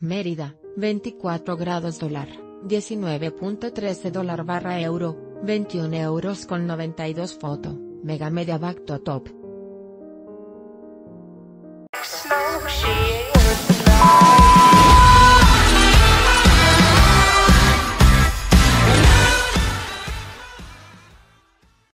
Mérida, 24 grados dólar, 19.13 dólar/euro, 21 euros con 92 foto, Mega Media Back to Top.